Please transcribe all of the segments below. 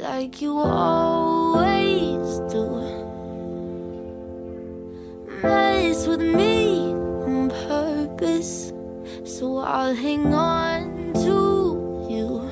like you always do. Mess with me on purpose, so I'll hang on to you.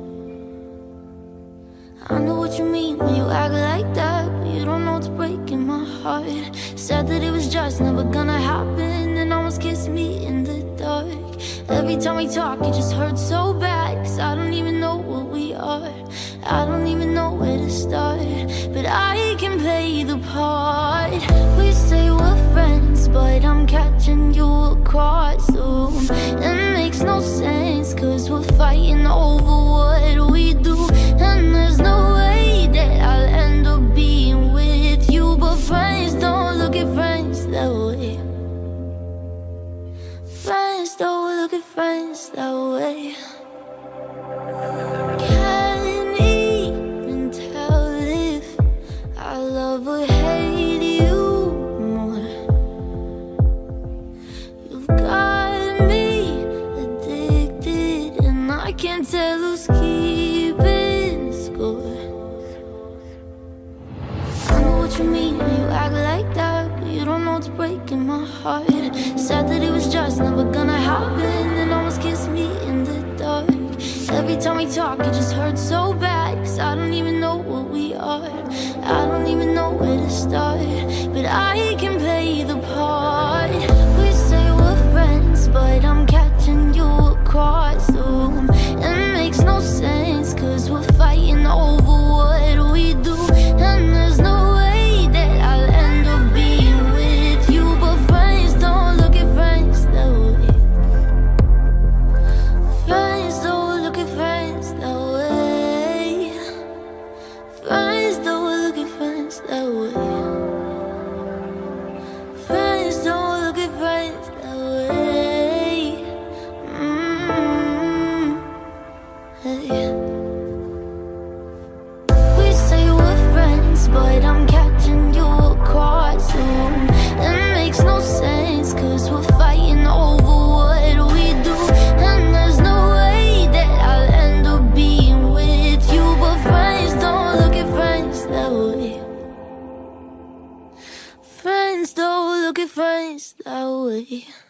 I know what you mean when you act like that, but you don't know what's breaking my heart. Said that it was just never gonna happen, and almost kissed me in the dark. Every time we talk, it just hurts so bad, 'cause I don't even know what we are. I don't even know where to start, but I can play the part. We say we're friends, but I'm catching you across the room. It makes no sense, 'cause we're fighting over what we do. And there's no way that I'll end up being with you. But friends don't look at friends that way. Friends don't look at friends that way. Can't even tell if I love or hate you more. You've got me addicted, and I can't tell who's keeping score. I know what you mean when you act like that, but you don't know what's breaking my heart. Said that it was just never gonna happen, and almost kissed me in the dark. Every time we talk, it just hurts so bad, 'cause I don't even know what we are. I don't even know where to start, but I can play the part. We say we're friends, but I'm catching you across the room. It makes no sense, 'cause we're fighting over what we do. And there's no way that I'll end up being with you. But friends don't look at friends that way. Friends don't look at friends that way. Friends don't look at friends that way. Friends don't look at friends that way. Hey. We say we're friends, but I'm catching you across the room. It makes no sense, 'cause we're fighting over what we do. And there's no way that I'll end up being with you. But friends don't look at friends that way. Friends don't look at friends that way.